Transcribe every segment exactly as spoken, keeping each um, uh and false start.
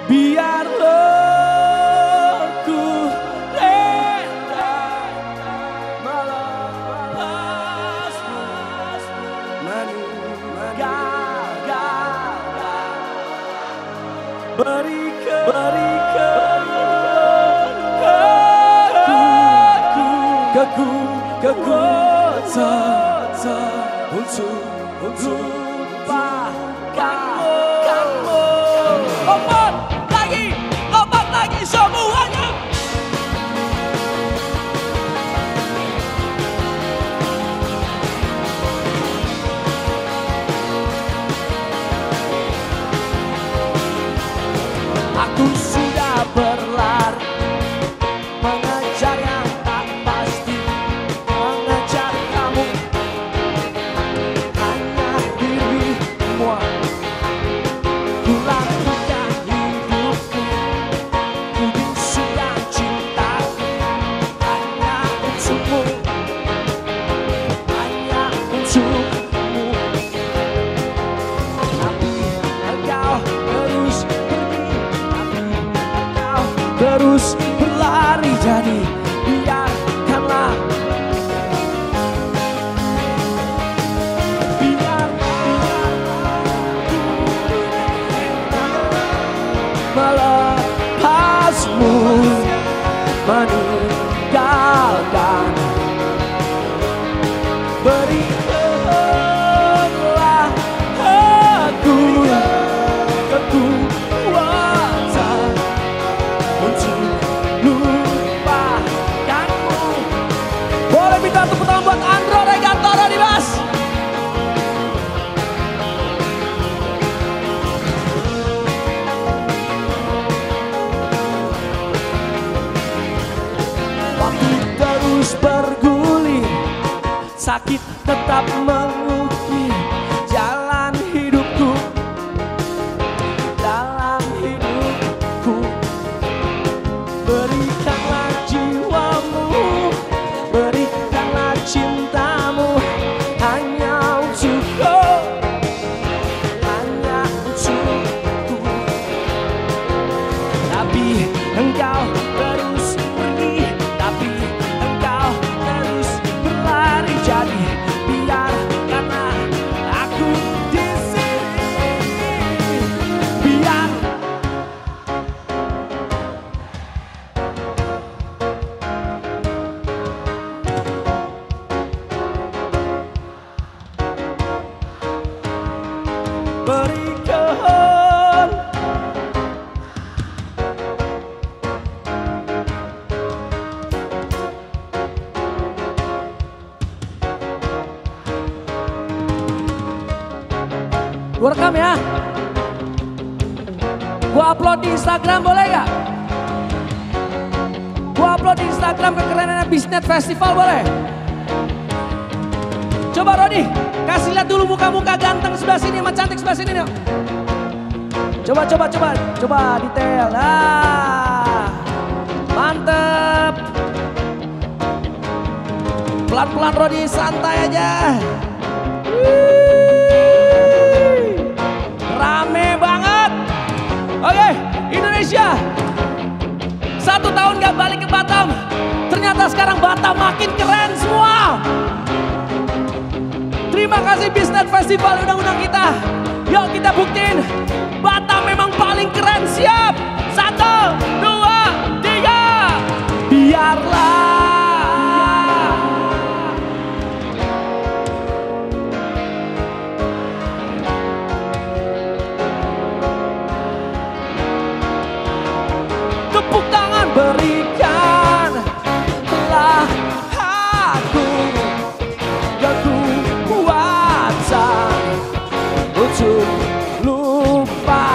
Biarlah ku rela melepasmu meninggalkan. Berikan, berikan aku keku kekuatan untuk untuk lupakanmu. Lompat lagi, lompat lagi semuanya. Aku sudah berlari mengejar yang tak pasti, mengejar kamu hanya dirimu. Ku lakukan hidupku, ku bisukan cintaku hanya untukmu, hanya untukmu. Tapi engkau terus pergi, tapi engkau terus berlari. Jadi biarkanlah, melepasmu meninggalkan. Berikanlah aku kekuatan untuk lupakanmu. Boleh minta tepuk tangan buat Andro Regantara di bass. Terus bergulir, sakit tetap mengukir jalan hidupku, dalam hidupku. Berikanlah jiwamu, berikanlah cintamu hanya untukku, hanya untukku. Tapi engkau terus pergi, tapi engkau terus berlari. Jadi biarkanlah aku di sini, biar berikan. Gua rekam ya. Gua upload di Instagram boleh gak? Gua upload di Instagram kekerenan Bisnet Festival boleh? Coba Rodi, kasih lihat dulu muka-muka ganteng sebelah sini sama cantik sebelah sini nih. Coba, coba, coba, coba detail. Ah, mantep. Pelan-pelan Rodi, santai aja. Rame banget. Oke, Indonesia. Satu tahun gak balik ke Batam. Ternyata sekarang Batam makin keren semua. Terima kasih Bisnet Festival udah undang kita. Yuk kita buktiin Batam memang paling keren. Siap? Satu, dua, tiga. Biarlah tepuk tangan berikanlah aku kekuatan untuk lupa.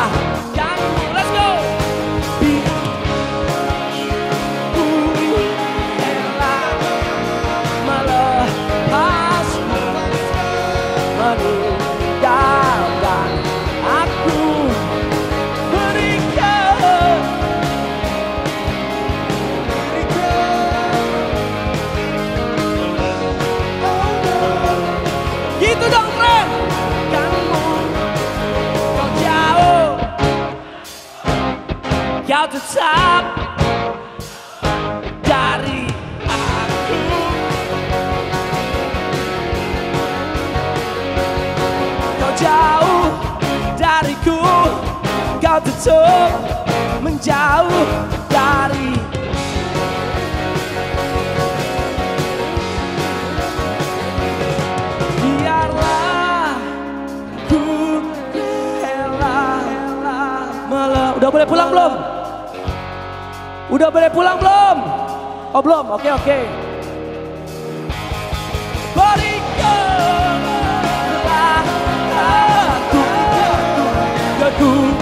kau tetap dari aku. Kau jauh dariku, kau tetap menjauh dari. Biarlah ku rela. Udah boleh pulang belum? Udah boleh pulang belum? Oh belum, oke oke. Berikanlah aku, aku